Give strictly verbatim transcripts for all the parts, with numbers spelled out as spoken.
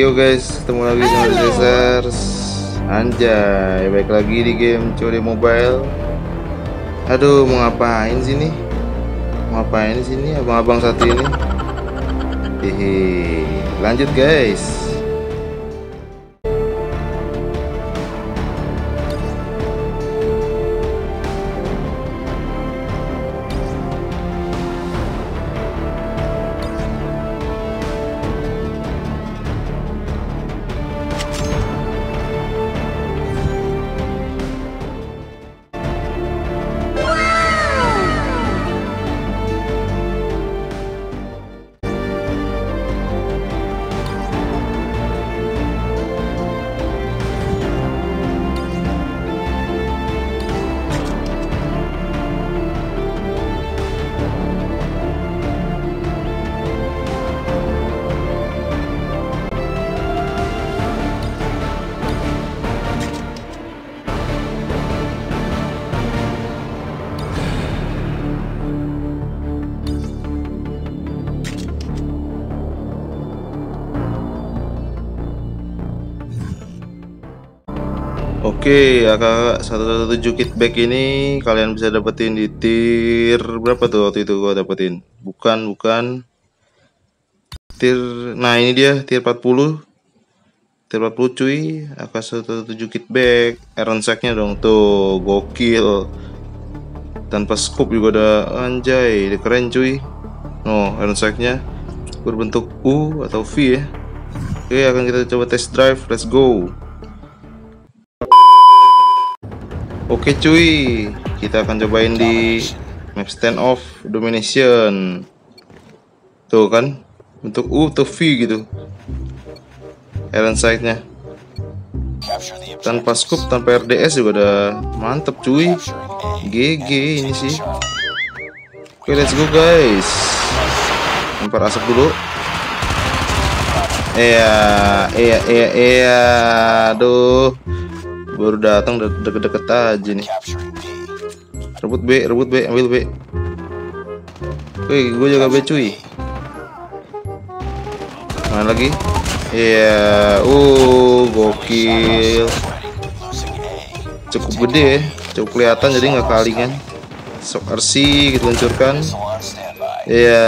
Yo guys, ketemu lagi sama Cesar. Anjay, baik lagi di game C O D Mobile. Aduh, mau ngapain sih nih? Mau ngapain di sini abang-abang satu ini? Hehe, lanjut guys. Oke, A K seratus tujuh belas kitback ini kalian bisa dapetin di tier berapa tuh waktu itu gua dapetin? Bukan, bukan. Tier, nah ini dia tier empat puluh. Tier empat puluh cuy, A K seratus tujuh belas kitback. Iron Sack-nya dong tuh, gokil. Tanpa scope juga ada, anjay, dia keren cuy. Oh, Iron Sack-nya berbentuk U atau V ya. Oke, akan kita coba test drive, let's go. Oke cuy, kita akan cobain di map Stand Off Domination. Tuh kan, bentuk U atau V gitu. Iron Sight-nya tanpa scope, tanpa R D S juga udah mantep cuy. G G ini sih. Oke, let's go guys. Lempar asap dulu. Iya, iya, iya, iya. Aduh, baru datang deket-deket aja nih. Rebut B, rebut B, ambil B. Wih, gue jaga B cuy. Mana lagi? Iya, yeah. uh, gokil. Cukup gede ya, cukup kelihatan jadi nggak kalingan. Sok R C gitu luncurkan. Iya.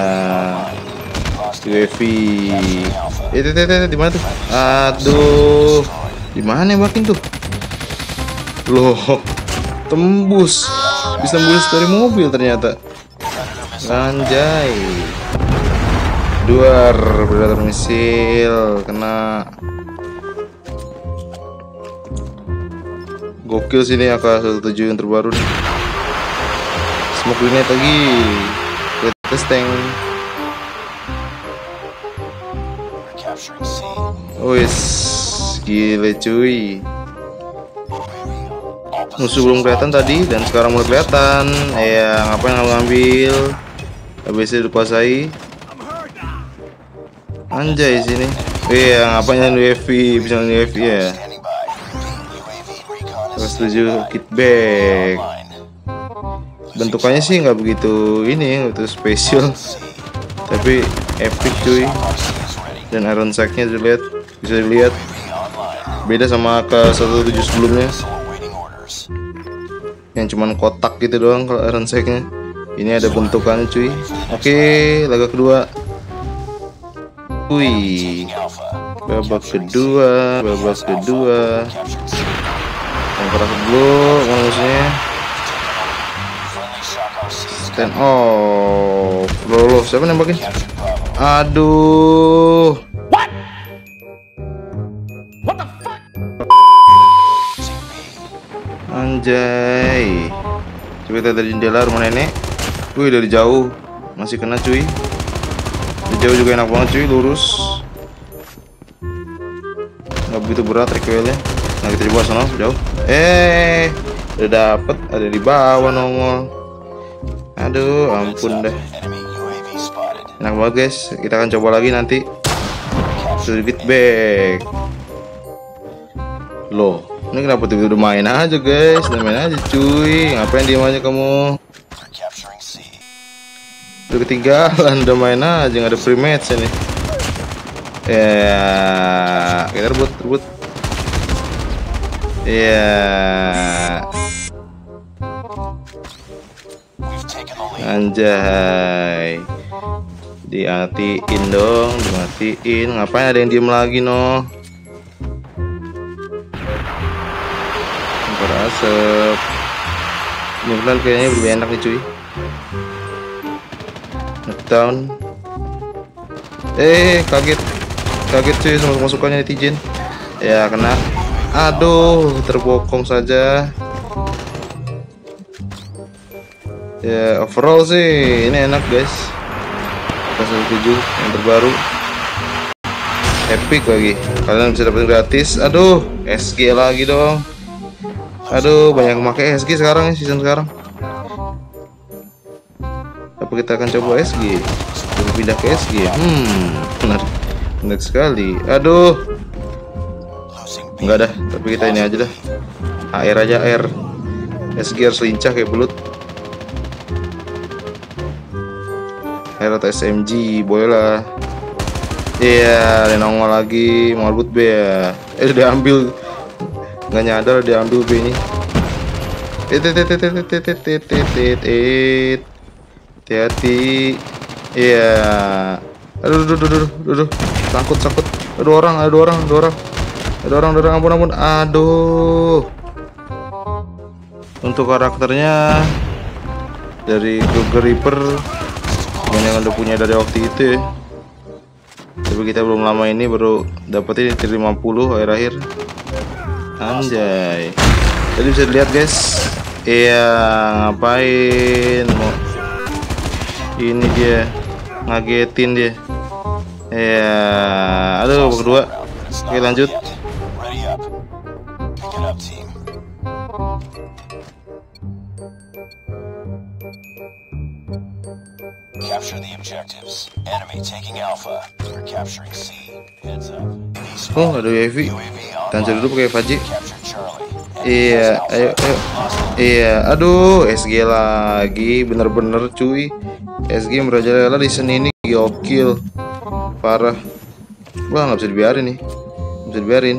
U A V. Eh, teh, teh, teh, di mana tuh? Aduh, di mana makin tuh? Loh, tembus, bisa tembus dari mobil ternyata. Anjay, duar predator misil kena. Gokil sini A K seratus tujuh yang terbaru nih. Smoke grenade lagi, latest tank. Wis, gile cuy. Musuh belum kelihatan tadi dan sekarang mulai kelihatan. Ya, ngapain ngambil? Habis itu dikuasai. Anjay sini. Iya, ngapain U A V? Bisa U A V ya. seratus tujuh kitback. Bentukannya sih nggak begitu ini, itu spesial. Tapi epic cuy. Dan Iron Sack-nya dilihat, bisa dilihat. Beda sama A K seratus tujuh sebelumnya, yang cuman kotak gitu doang kalau Iron Sack-nya. Ini ada bentukannya cuy. Oke, laga kedua. Wih, babak kedua, babak kedua. Yang keras dulu manusia. Stand off. Loh, loh, siapa nembakin? Aduh. Anjay, coba kita dari jendela rumah nenek. Wih, dari jauh masih kena cuy. Dari jauh juga enak banget cuy, lurus, nggak begitu berat recoilnya. Nah, kita coba sana jauh. Eh, udah dapet, ada di bawah nongol. Aduh, ampun deh. Enak banget guys. Kita akan coba lagi nanti. Sedikit back. Loh, ini kenapa tiba-tiba udah main aja guys? Udah main aja cuy. Ngapain diem aja kamu? Udah ketinggalan, udah main aja, nggak ada free match ini. Ya, kita rebut, rebut. Ya, anjay. Dimatiin dong, dimatiin. Ngapain ada yang diem lagi no? Berasap. Ini beneran kayaknya lebih enak nih cuy. Knockdown. Eh, kaget. Kaget cuy sama masukannya netizen. Ya kena. Aduh, terbokong saja. Ya overall sih ini enak guys. satu tujuh yang terbaru. Epic lagi. Kalian bisa dapetin gratis. Aduh, S G lagi dong. Aduh, banyak pakai S G sekarang ya, season sekarang. Apa kita akan coba S G? Coba pindah ke S G. Hmm, menarik. Menarik sekali. Aduh. Enggak dah, tapi kita ini aja dah. Air aja air. S G harus lincah kayak belut. Air atau S M G, boleh lah. Iya, yeah, nongol lagi, mau rebut B ya. Eh, udah ambil. Nggak nyadar dia ambil B ini. Hati-hati. Iya. Aduh, aduh, aduh, aduh, aduh, sangkut, sangkut. Ada orang, ada orang, ada orang. Ada orang, ada orang, ampun, ampun. Aduh. Untuk karakternya dari Kruger Reaper yang udah punya dari waktu itu ya. Tapi kita belum lama ini baru dapetin tier lima puluh akhir-akhir. Anjay. Jadi bisa dilihat guys. Iya, ngapain mau ini dia ngagetin dia. Iya, aduh babak kedua. Oke lanjut. Capture the objectives. Enemy taking Alpha. We're capturing C. Heads up. Oh, ada U A V. Tancap dulu pakai Faji. Iya, ayo, ayo. Iya, aduh, S G lagi, bener-bener cuy. S G merajalela di seni ini gokil, parah. Wah, nggak bisa dibiarin nih, nggak bisa dibiarin.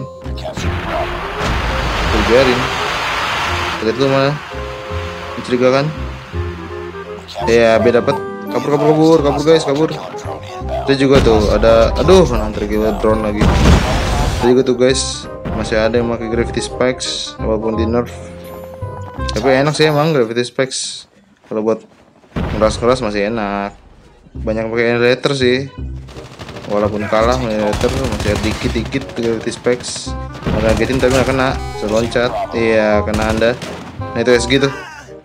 Bisa dibiarin. Lihat tuh mana? Mencurigakan. Iya, B dapat. Kabur, kabur, kabur, kabur guys, kabur. Itu juga tuh ada, aduh, nanti kita drone lagi. Itu juga tuh guys, masih ada yang pakai Gravity Spikes walaupun di nerf. Tapi enak sih emang Gravity Spikes. Kalau buat ngeras-ngeras masih enak. Banyak pakai Annihilator sih. Walaupun kalah Annihilator masih ada dikit-dikit Gravity Spikes. Ngagetin tapi nggak kena, seloncat. Iya, kena Anda. Nah itu S G tuh.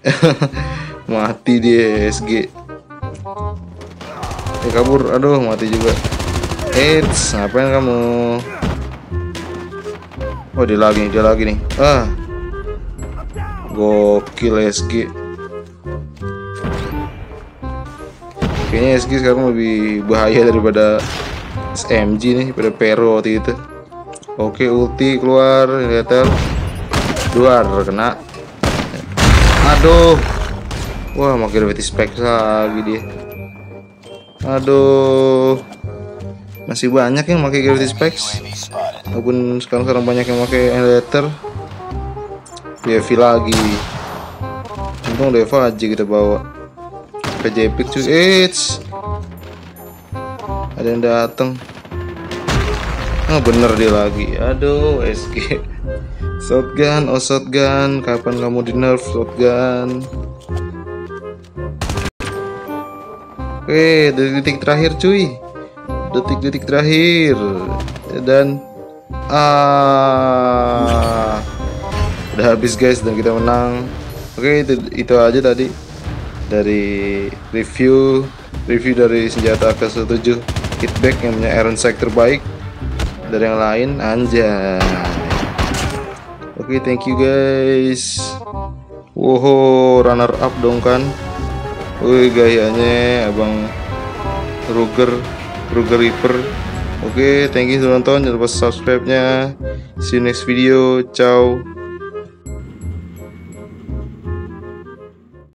Mati dia S G. Eh kabur, aduh mati juga. Eits, ngapain kamu? Oh dia lagi, dia lagi nih. Ah, gokil S G. Kayaknya S G sekarang lebih bahaya daripada S M G nih, pada Pero waktu itu. Oke, ulti keluar, lihat luar kena. Aduh, wah mau Gravity Spikes lagi dia. Aduh, masih banyak yang pakai Gravity Spikes. Walaupun sekarang sekarang banyak yang pakai Annihilator. Devi lagi. Untung Deva aja kita bawa. P J Epic cuy. Eits. Ada yang datang. Ah bener dia lagi. Aduh S G. Shotgun, oh shotgun. Kapan kamu di nerf shotgun? Oke, detik-detik terakhir cuy. Detik-detik terakhir. Dan ah udah habis guys dan kita menang. Oke, itu, itu aja tadi dari review review dari senjata A K satu tujuh Kitback yang punya Iron Sight terbaik dari yang lain. Anjay. Oke, thank you guys. Wow, runner up dong kan. Wih, gayanya abang Kruger Kruger Reaper. Oke, thank you sudah nonton. Jangan lupa subscribe nya. See you next video. Ciao.